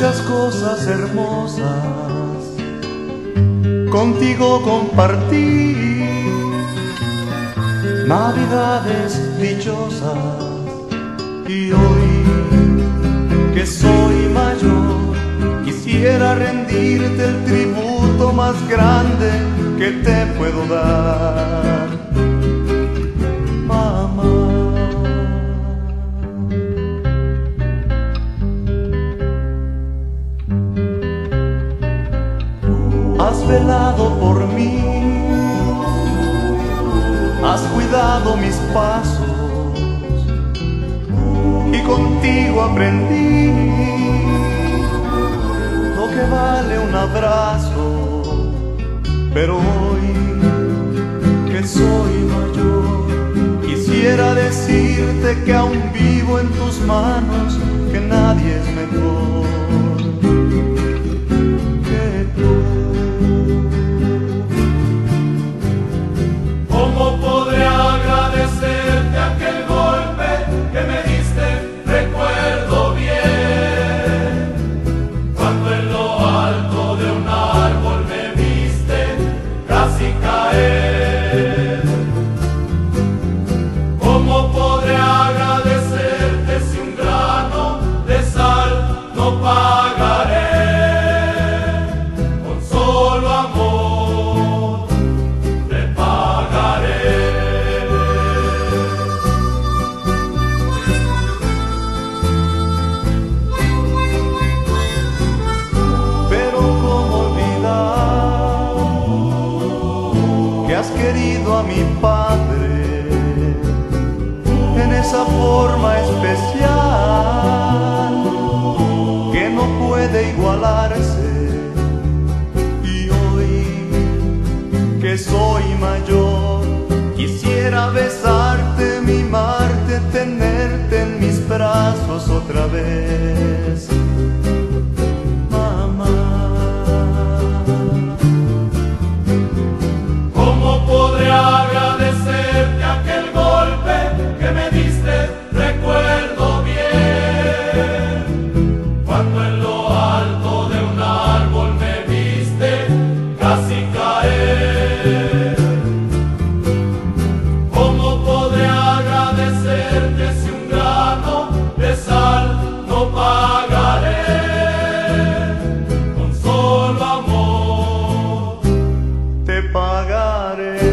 muchas cosas hermosas contigo compartí, navidades dichosas, y hoy que soy mayor quisiera rendirte el tributo más grande que te puedo dar, mamá. Has velado por mí, has cuidado mis pasos y contigo aprendí lo que vale un abrazo. Pero hoy que soy mayor quisiera decirte que aún vivo en tus manos, que nadie es mejor que tú. ¿Cómo podré agradecerte aquel golpe que me diste? Recuerdo bien cuando en lo alto de un árbol me viste casi caer. ¿Cómo podré agradecerte si un grano de sal no pagaré? Con solo amor te pagaré. Pero cómo olvidar que has querido a mi padre en esa forma especial que no puede igualarse. Y hoy que soy mayor quisiera besarte, mimarte, tenerte en mis brazos otra vez, mamá. ¿Cómo podré agradecerte aquel golpe que me diste? Recuerdo bien cuando en lo alto de un árbol me viste casi caer. ¿Cómo podré agradecerte si un grano de sal no pagaré? Con solo amor Te pagaré.